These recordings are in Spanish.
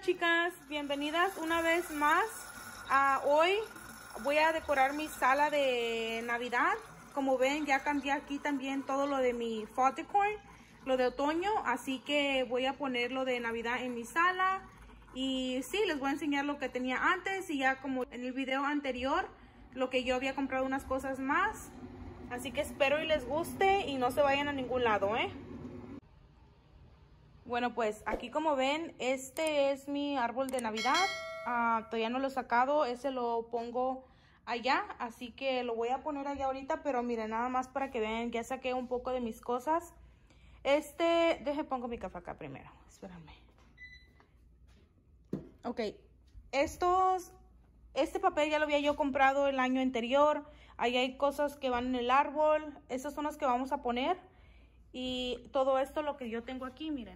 chicas, bienvenidas una vez más. Hoy voy a decorar mi sala de Navidad. Como ven, ya cambié aquí también todo lo de mi fall decor, lo de otoño, así que voy a poner lo de Navidad en mi sala. Y sí, les voy a enseñar lo que tenía antes y ya como en el video anterior, lo que yo había comprado unas cosas más. Así que espero y les guste y no se vayan a ningún lado, Bueno, pues aquí como ven, este es mi árbol de Navidad. Todavía no lo he sacado, ese lo pongo allá, así que lo voy a poner allá ahorita, pero miren, nada más para que vean, ya saqué un poco de mis cosas. Pongo mi café acá primero, espérenme. Ok, este papel ya lo había yo comprado el año anterior. Ahí hay cosas que van en el árbol, esas son las que vamos a poner. Y todo esto lo que yo tengo aquí, miren.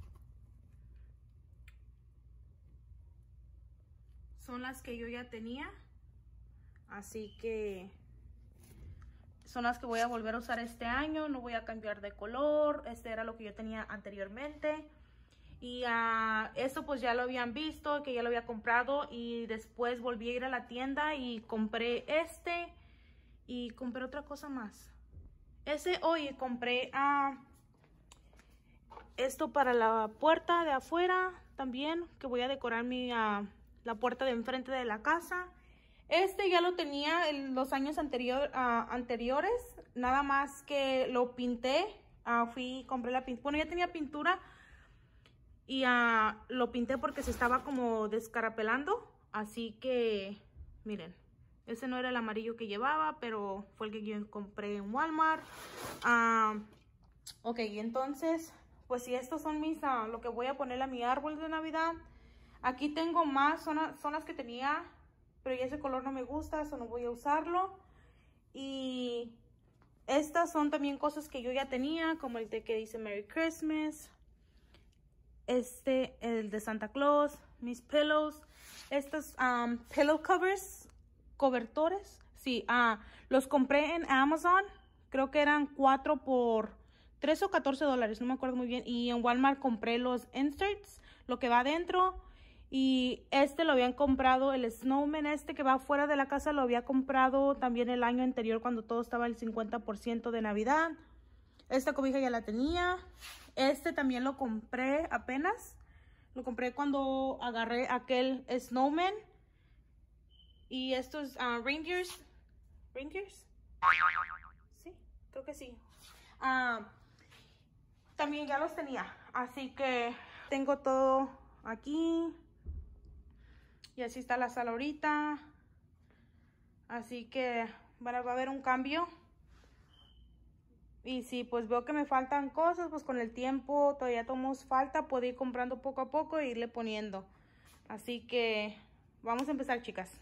Son las que yo ya tenía. Así que son las que voy a volver a usar este año. No voy a cambiar de color. Este era lo que yo tenía anteriormente. Y esto pues ya lo habían visto, que ya lo había comprado. Y después volví a ir a la tienda y compré este. Y compré otra cosa más. Hoy compré esto para la puerta de afuera también, que voy a decorar la puerta de enfrente de la casa. Este ya lo tenía en los años anteriores, nada más que lo pinté. Fui y compré la pintura. Bueno, ya tenía pintura y lo pinté porque se estaba como descarapelando. Así que, miren, ese no era el amarillo que llevaba, pero fue el que yo compré en Walmart. Ok, entonces, pues si estos son lo que voy a poner a mi árbol de Navidad. Aquí tengo más, son las que tenía, pero ya ese color no me gusta, eso no voy a usarlo. Y estas son también cosas que yo ya tenía, como el de que dice Merry Christmas. El de Santa Claus, mis pillows. Estos pillow covers, cobertores. Sí, los compré en Amazon. Creo que eran 4 por 3 o 14 dólares, no me acuerdo muy bien. Y en Walmart compré los inserts, lo que va adentro. Y lo habían comprado, el snowman que va afuera de la casa, lo había comprado también el año anterior cuando todo estaba al 50% de Navidad. Esta cobija ya la tenía. También lo compré apenas. Lo compré cuando agarré aquel snowman. Y estos reindeers. ¿Reindeers? Sí, creo que sí. También ya los tenía. Así que tengo todo aquí. Y así está la sala ahorita. Así que va a haber un cambio. Y si pues veo que me faltan cosas, pues con el tiempo todavía tomamos falta. Puedo ir comprando poco a poco e irle poniendo. Así que vamos a empezar, chicas.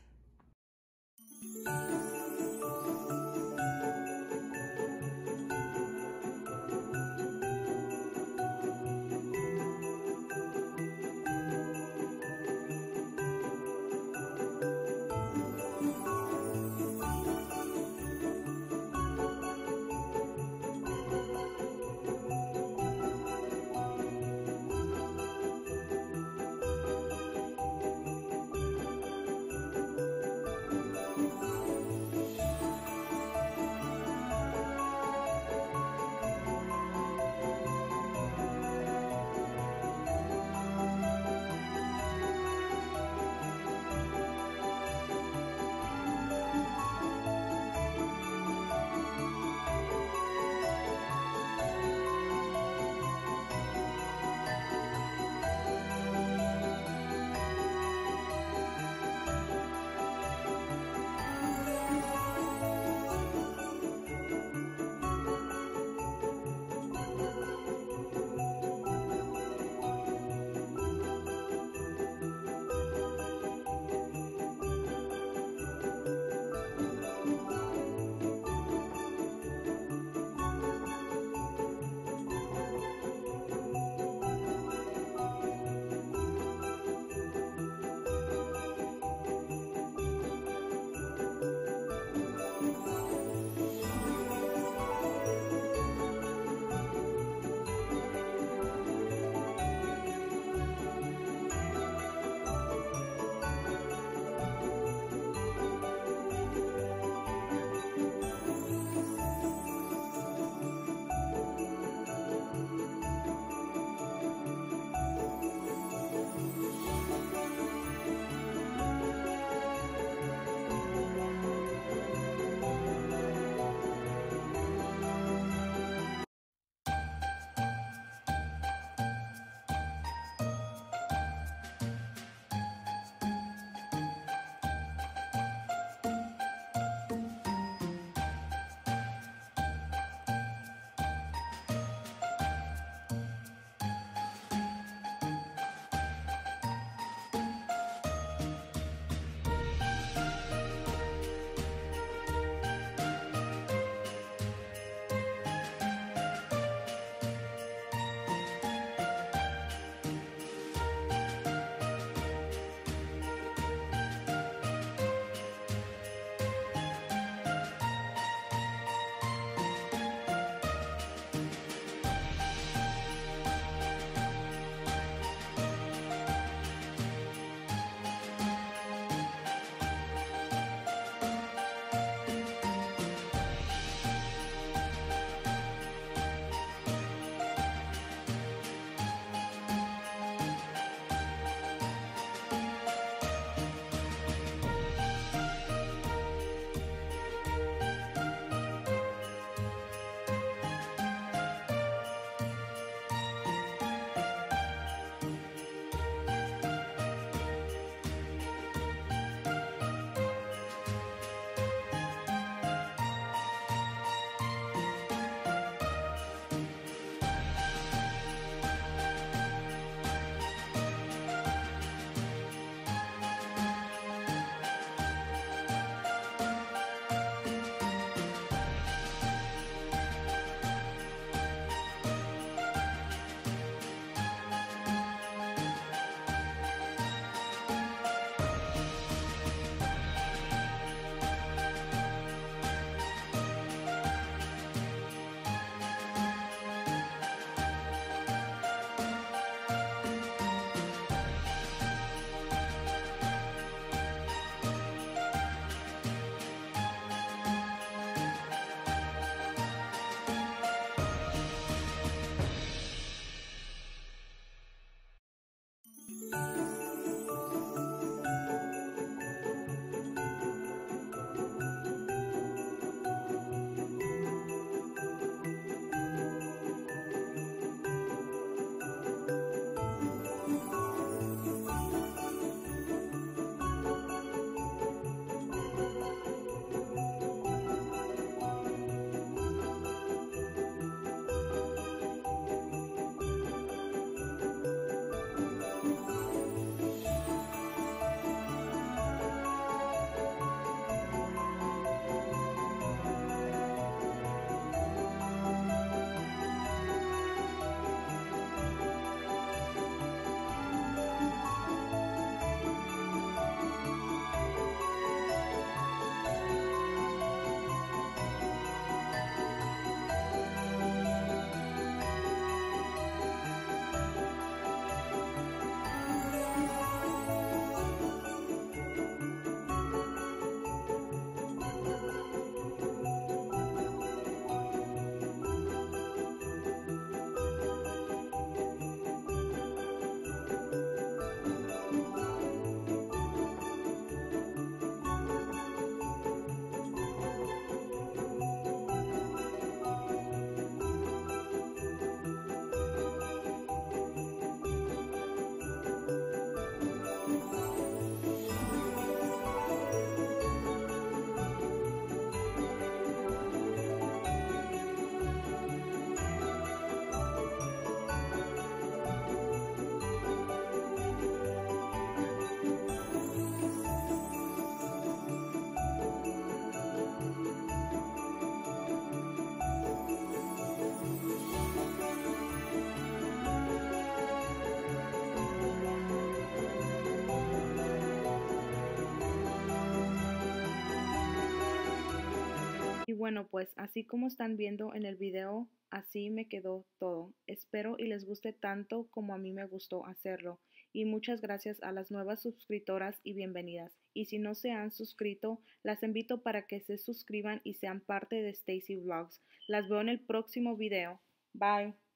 bueno, pues así como están viendo en el video, así me quedó todo. Espero y les guste tanto como a mí me gustó hacerlo. Y muchas gracias a las nuevas suscriptoras y bienvenidas. Y si no se han suscrito, las invito para que se suscriban y sean parte de Stacy Vlogs. Las veo en el próximo video. Bye.